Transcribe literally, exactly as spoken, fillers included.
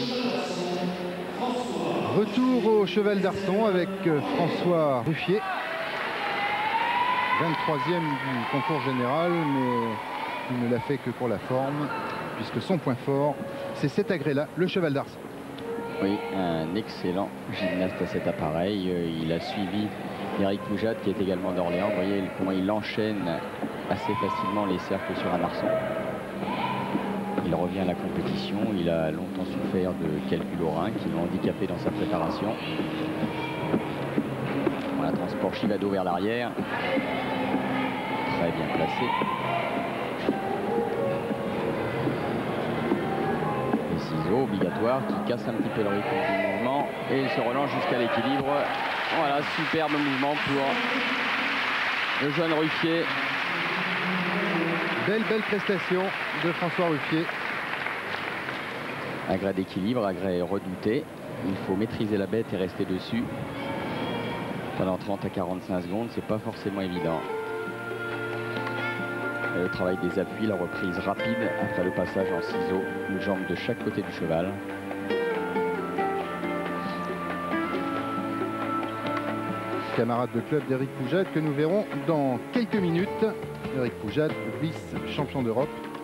Retour au cheval d'Arçon avec François Ruffier. vingt-troisième du concours général, mais il ne l'a fait que pour la forme, puisque son point fort, c'est cet agrès-là, le cheval d'Arçon. Oui, un excellent gymnaste à cet appareil. Il a suivi Éric Poujade, qui est également d'Orléans. Vous voyez comment il enchaîne assez facilement les cercles sur un arçon. Il revient à la compétition. Il a longtemps souffert de calcul au rein qui l'ont handicapé dans sa préparation. Voilà, transport Chivado vers l'arrière. Très bien placé. Les ciseaux obligatoires qui cassent un petit peu le rythme du mouvement. Et il se relance jusqu'à l'équilibre. Voilà, superbe mouvement pour le jeune Ruffier. Belle, belle prestation de François Ruffier. Agrès d'équilibre, agrès redouté. Il faut maîtriser la bête et rester dessus pendant trente à quarante-cinq secondes. C'est pas forcément évident. Et le travail des appuis, la reprise rapide après le passage en ciseaux, une jambe de chaque côté du cheval. Camarade de club d'Éric Poujade que nous verrons dans quelques minutes. Éric Poujade, vice-champion d'Europe.